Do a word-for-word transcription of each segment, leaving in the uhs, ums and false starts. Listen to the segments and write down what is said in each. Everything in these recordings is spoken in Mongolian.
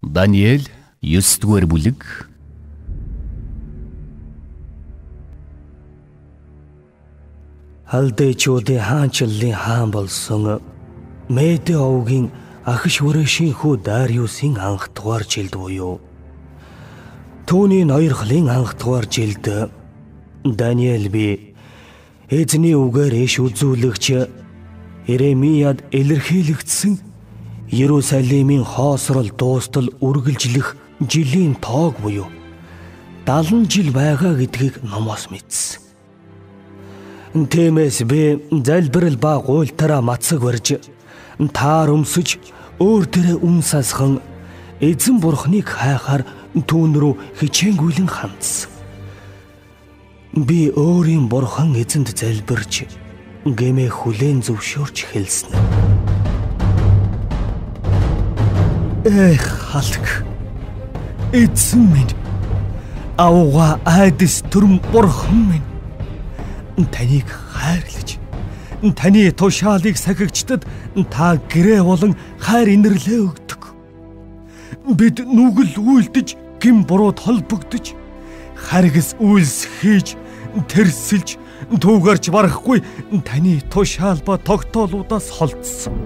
Даниэль ёс дугаар бүлэг. Халдээчүүдийн хаанчлалын хаан болсон Медэ овгийн ахиш хүрээшийн хүү Дариусын анх дугаар жилд буюу түүний ноёрхлын анх дугаар жилд Даниэль би эзний үгээр иш үзүүлэгч Иеремияд илэрхийлэгдсэн Иерусалимийн хоосрол дуустал үргэлжлэх жилийн тоог буюу дагалан жил байгаа гэдгийг номоос мэдсэн. Тиймээс би залбирал ба гуйлтараа мацаг барьж таар өмсөж өөр дээрээ үн сасхан эзэн бурхныг хайхаар түүн рүү хичээнгүйлэн хандсан. Би өөрийн бурхан эзэнд залбирч гэмээ хүлээн зөвшөөрч хэлсэн. Эх халк эзэн минь ауга айдас төрм бурхан минь таныг хайрлаж таны тушаалыг сахигчдад та гэрээ болон хайр инэрлээ өгдөг. Бид нүгэл үйлдэж гин бурууд холбогдож харгас үйлс хийж тэрсэлж түүгэрч барахгүй таны тушаал ба тогтоолуудаас холдсон.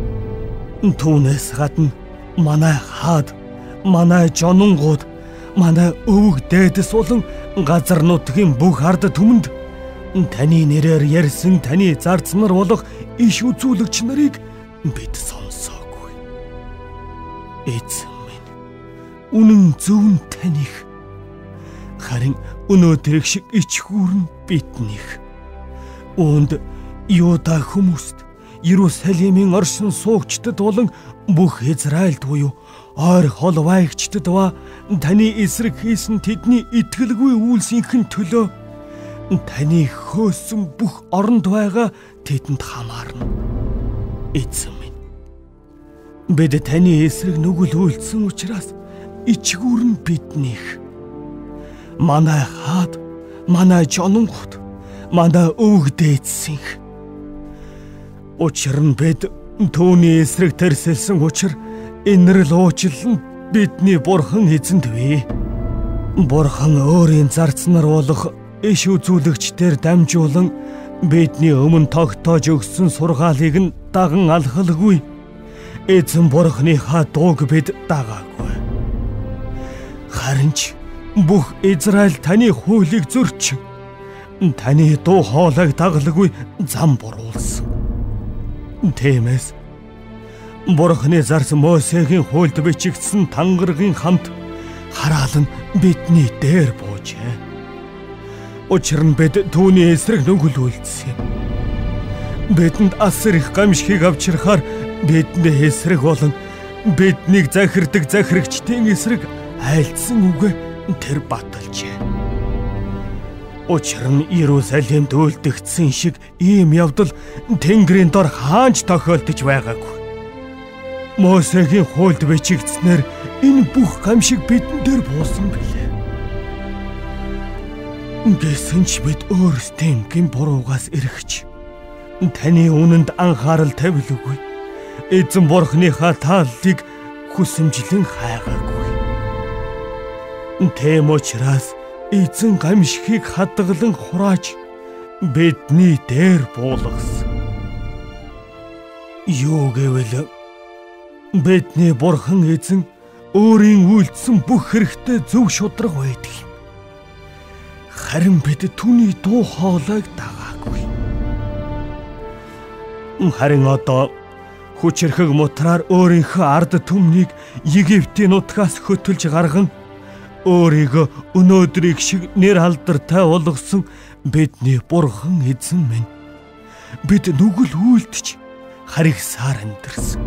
Түүнээс гадна манай хаад, манай жононгууд, манай өвөг дээдэс болон газар нутгийн бүх ард түмэнд таны нэрээр ярьсан таны зарцнаар болох иш үзүүлэгч нарыг бид сонсоогүй. Эзэн минь, үнэн зөв таних. Харин өнөөдрийг шиг ичгүүрэн биднийх. Үүнд Юда хүмүүст, Иерусалимийн оршин суугчдад болон бүх Израильд буюу ойр хол вайгчдад ба таны эсрэг хийсэн тэдний итгэлгүй үйлсийнхэн төлөө таны хөөсөн бүх оронд байгаа тэдэнд хамаарна. Эзэн минь, бид таны эсрэг нүгэл үйлдсэн учраас ичгүүрэн биднийх. Манай хаад, манай жононгууд, манай өвөг дээдсийнх. Учир нь бид түүний эсрэг тэрсэлсэн учир инэрл уучлал нь бидний бурхан эзэнд бий. Бурхан өөрийн зарцнаар болох иш үзүүлэгчдээр дамжуулан бидний өмнө тогтоож өгсөн сургаалыг нь даган алхалгүй. Эзэн бурхныхаа дууг бид дагаагүй. Харин ч бүх Израиль таны хуулийг зөрчин, таны дуу хоолойг дагалгүй зам буруулсан. Тиймээс бурхны зарц Мосегийн хуульд бичигдсэн тангаргийн хамт хараал нь бидний дээр буужээ. Учир нь бид түүний эсрэг нүгэл үйлдсэн. Бидэнд асар их гамшигыг авчирхаар бидний эсрэг болон биднийг захирдаг захирагчдын эсрэг айлдсан үгэ тэр баталжээ. Учир нь Иерусалимд үйлдэгдсэн шиг ийм явдал Тэнгэрийн дор хаанч тохиолдож байгаагүй. Мосегийн хуульд бичигдснээр энэ бүх гамшиг бидэн дээр буусан билээ. Гэсэн ч бид өөрсдийн гин буруугаас эргэж таны үнэнд анхаарал тавилгүй. Эзэн бурхныхаа тааллыг хүсэмжлэн хайгаагүй. Тэм учраас эзэн гамшигыг хадгалан хурааж бидний дээр буулгасан. Юу гэвэл бидний бурхан эзэн өөрийн үйлдсэн бүх хэрэгтээ зөв шударга байдаг. Харин бид түүний дуу хоолойг дагаагүй. Харин одоо хүчрхэг мутраар өөрийнхөө ард түмнийг Египтийн нутгаас хөтөлж гарган өөрийгөө өнөөдрийг шиг нэр алдартай болгосон бидний бурхан эзэн минь. Бид нүгэл үйлдэж харигсаар амьдарсан.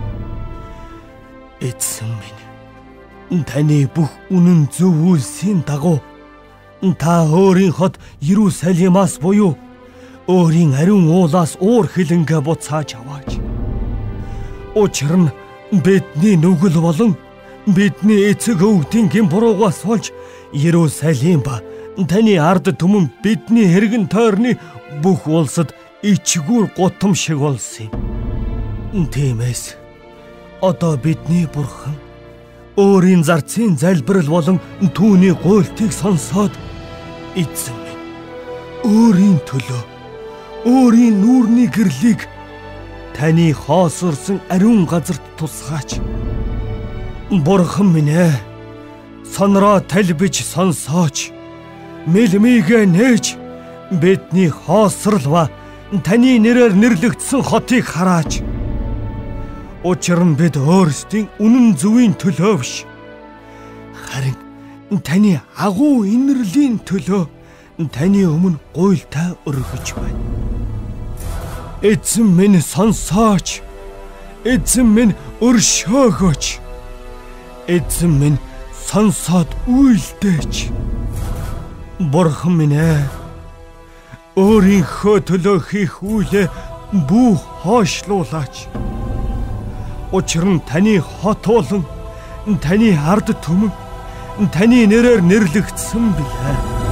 Эзэн минь, таны бүх үнэн зөв үйлсийн дагуу та өөрийн хот Иерусалимаас буюу өөрийн ариун уулаас уур хилэнгээ буцааж аваач. Учир нь бидний нүгэл болон бидний эцэг өвгдийн гин буруугаас болж Иерусалим ба таны ард түмэн бидний хэргэн тойрны бүх улсад ичгүүр гутам шиг болсон юм. Тиймээс одоо бидний бурхан өөрийн зарцын залбирал болон түүний гуйлтыг сонсоод эзэн минь өөрийн төлөө өөрийн нүүрний гэрлийг таны хоосорсон ариун газарт тусгаач. Бурхан минь ээ, сонроо талбиж сонсооч. Мэлмигээ нээж бидний хоосорлва таны нэрээр нэрлэгдсэн хотыг хараач. Учир нь бид өөрсдийн үнэн зөвийн төлөө биш, харин таны агуу инэрлийн төлөө таны өмнө гуйлтаа өргөж байна. Эзэн минь сонсооч. Эзэн минь өршөөгөөч. Эзэн минь сонсоод үйлдээч. Бурхан минь ээ, өөрийнхөө төлөө хийх үйлээ бүх хойшлуулаач. Учир нь таны хот болон таны ард түмэн таны нэрээр нэрлэгдсэн билээ.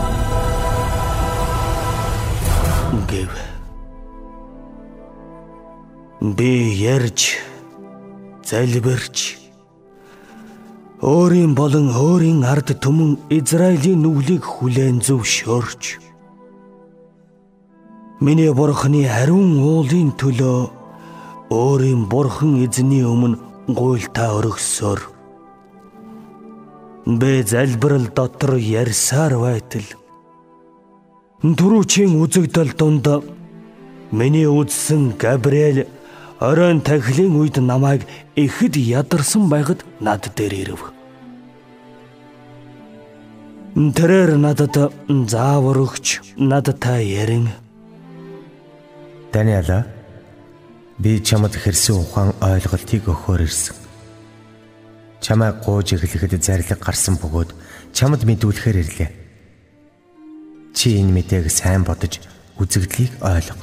Гэв. Би ярьж, залбирч, өөрийн болон өөрийн ард түмэн Израилийн нүглийг хүлээн зөвшөөрч, миний бурханы ариун уулын төлөө өөрийн бурхан эзний өмнө гуйлтаа өргөсөөр бэ залбирал дотор ярьсаар байтал түрүүчийн үзэгдэл донд миний үзсэн Габриэл оройн тахилын үед намайг ихэд ядарсан байхад над дээр ирэв. Тэрээр надад заавар өгч надтай ярин. Даниэла, би чамд хэрсэн ухаан ойлголтыг өгөхөөр ирсэн. Чамайг гуйж эхлэхэд зарлиг гарсан бөгөөд чамд мэдүүлэхээр ирлээ. Чи энэ мэдээг сайн бодож үзэгдлийг ойлго.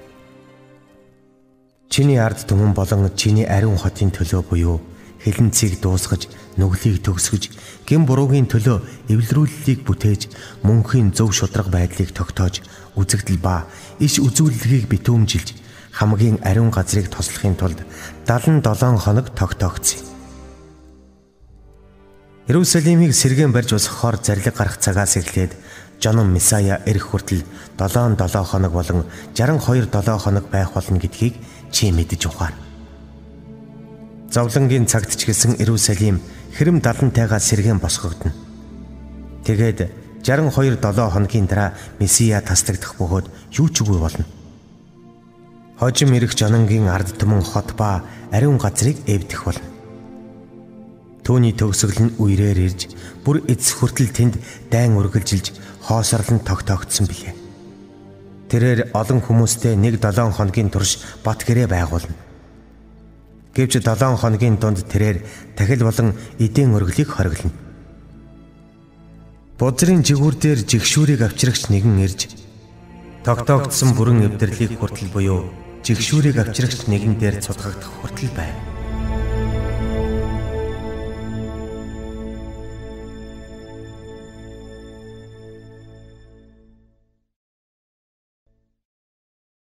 Чиний ард түмэн болон чиний ариун хотын төлөө буюу хилэнцгийг дуусгаж, нүглийг төгсгөж, гин буруугийн төлөө эвлэрүүллийг бүтээж, мөнхийн зөв шударга байдлыг тогтоож, үзэгдэл ба иш үзүүлэлгийг битүүмжилж, хамгийн ариун газрыг тослохын тулд дагалан долоон хоног тогтоогдсон. Иерусалимыг сэргээн барьж усгахоор зарлиг гарах цагаас эхлээд Жонон Месая ирэх хүртэл долоон долоо хоног болон жаран хоёр долоо хоног байх болно гэдгийг чи мэдэж ухаар. Зовлонгийн цагт ч гэсэн Иерусалим хэрэм далантайгаа сэргээн босгогдно. Тэгээд жаран хоёр долоо хоногийн дараа Месия тасдагдах бөгөөд юу ч үгүй болно. Хожим ирэх Жононгийн ард түмэн хот ба ариун газрыг эвдэх болно. Түүний төгсгөл нь үерээр ирж, бүр эцэс хүртэл тэнд дайн үргэлжилж, хоосорлон тогтоогдсон билээ. Тэрээр олон хүмүүстэй нэг долоон хоногийн турш бат гэрээ байгуулна. Гэвч долоон хоногийн дунд тэрээр тахил болон эдийн өргөлийг хориглоно. Бузрын жигүүр дээр жигшүүрийг авчрагч нэгэн ирж, тогтоогдсон бүрэн эвдэрлийг хүртэл буюу жигшүүрийг авчрагч нэгэн дээр цутгагдах хүртэл байв.